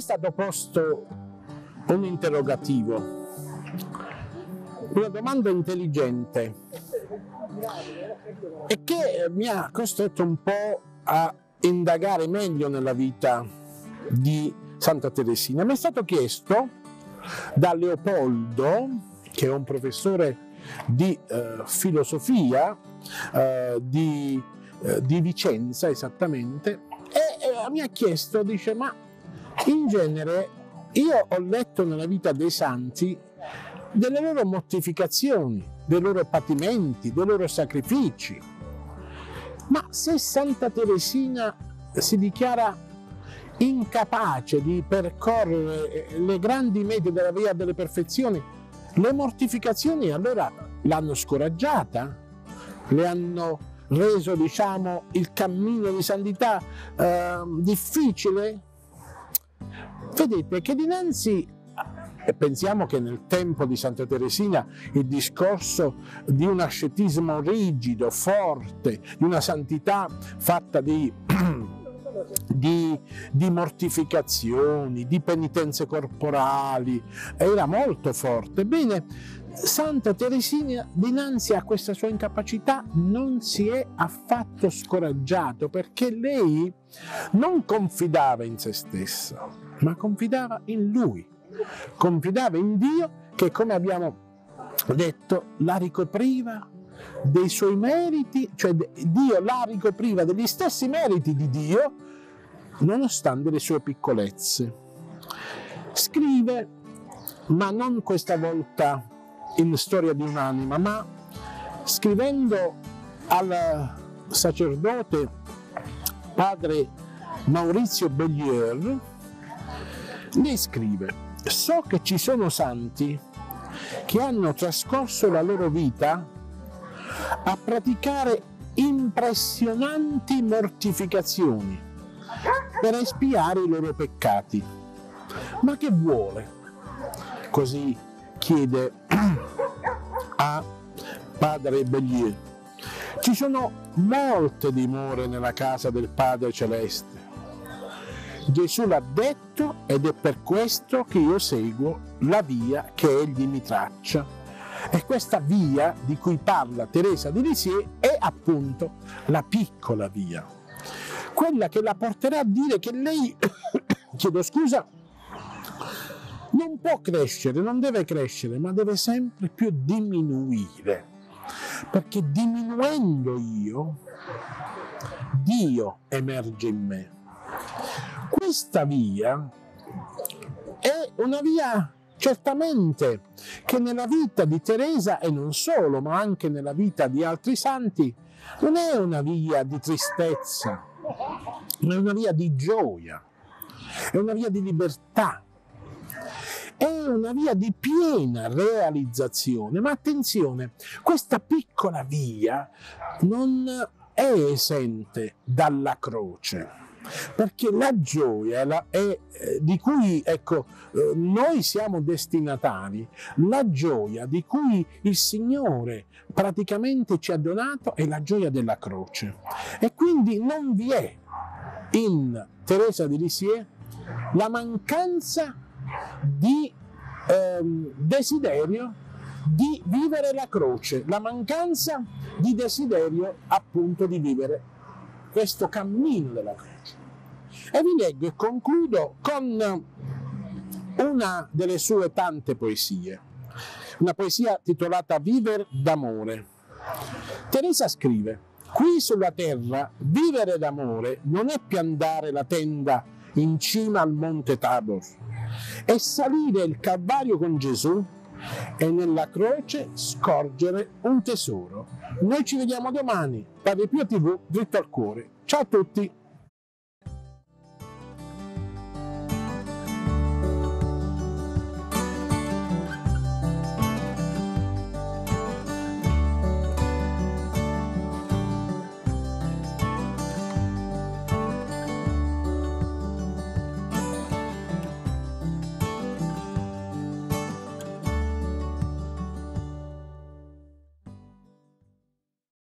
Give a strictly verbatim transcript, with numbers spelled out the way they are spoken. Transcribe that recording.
stato posto un interrogativo, una domanda intelligente e che mi ha costretto un po' a indagare meglio nella vita di Santa Teresina. Mi è stato chiesto da Leopoldo, che è un professore di eh, filosofia eh, di, eh, di Vicenza esattamente, e eh, mi ha chiesto, dice, ma in genere io ho letto nella vita dei santi delle loro mortificazioni, dei loro patimenti, dei loro sacrifici, ma se Santa Teresina si dichiara incapace di percorrere le grandi mete della via delle perfezioni, le mortificazioni allora l'hanno scoraggiata, le hanno reso, diciamo, il cammino di santità eh, difficile? Vedete che dinanzi, e pensiamo che nel tempo di Santa Teresina il discorso di un ascetismo rigido, forte, di una santità fatta di Di, di mortificazioni, di penitenze corporali, era molto forte. Bene, Santa Teresina dinanzi a questa sua incapacità non si è affatto scoraggiato, perché lei non confidava in se stessa, ma confidava in Lui, confidava in Dio che, come abbiamo detto, la ricopriva dei suoi meriti, cioè Dio la ricopriva degli stessi meriti di Dio, nonostante le sue piccolezze. Scrive, ma non questa volta in Storia di un'anima, ma scrivendo al sacerdote padre Maurizio Bellier, lei scrive: so che ci sono santi che hanno trascorso la loro vita a praticare impressionanti mortificazioni per espiare i loro peccati. Ma che vuole? Così chiede a padre Bellier. Ci sono molte dimore nella casa del Padre Celeste. Gesù l'ha detto ed è per questo che io seguo la via che egli mi traccia. E questa via di cui parla Teresa di Lisieux è appunto la piccola via, quella che la porterà a dire che lei, chiedo scusa, non può crescere, non deve crescere, ma deve sempre più diminuire, perché diminuendo io, Dio emerge in me. Questa via è una via certamente che nella vita di Teresa, e non solo, ma anche nella vita di altri santi, non è una via di tristezza, ma è una via di gioia, è una via di libertà, è una via di piena realizzazione. Ma attenzione, questa piccola via non è esente dalla croce, perché la gioia la, è, di cui ecco, noi siamo destinatari, la gioia di cui il Signore praticamente ci ha donato è la gioia della croce. E quindi non vi è in Teresa di Lisieux la mancanza di ehm, desiderio di vivere la croce, la mancanza di desiderio appunto di vivere questo cammino della croce. E vi leggo e concludo con una delle sue tante poesie, una poesia titolata Viver d'amore. Teresa scrive: qui sulla terra vivere d'amore non è piantare la tenda in cima al monte Tabor, è salire il Calvario con Gesù e nella croce scorgere un tesoro. Noi ci vediamo domani, Padre Pio tivù, dritto al cuore. Ciao a tutti!